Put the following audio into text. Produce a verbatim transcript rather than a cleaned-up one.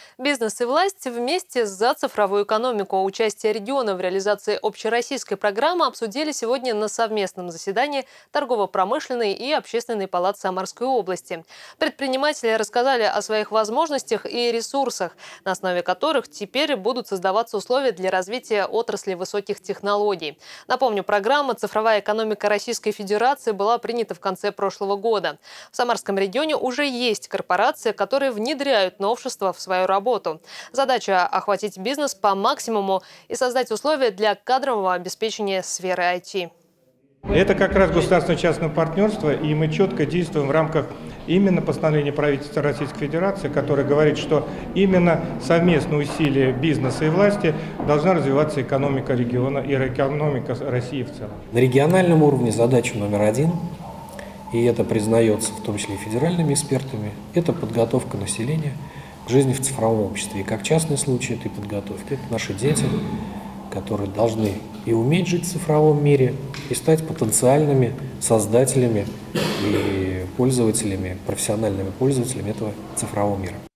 Бизнес и власть вместе за цифровую экономику. Участие региона в реализации общероссийской программы обсудили сегодня на совместном заседании Торгово-промышленной и Общественной палаты Самарской области. Предприниматели рассказали о своих возможностях и ресурсах, на основе которых теперь будут создаваться условия для развития отрасли высоких технологий. Напомню, программа «Цифровая экономика Российской Федерации» была принята в конце прошлого года. В Самарском регионе уже есть корпорации, которые внедряют новшества в свою работу. Задача – охватить бизнес по максимуму и создать условия для кадрового обеспечения сферы ай ти. Это как раз государственно-частное партнерство, и мы четко действуем в рамках именно постановления правительства Российской Федерации, которое говорит, что именно совместные усилия бизнеса и власти должна развиваться экономика региона и экономика России в целом. На региональном уровне задача номер один, и это признается в том числе и федеральными экспертами, это подготовка населения к жизни в цифровом обществе. И как частный случай этой подготовки – это наши дети, которые должны и уметь жить в цифровом мире, и стать потенциальными создателями и пользователями, профессиональными пользователями этого цифрового мира.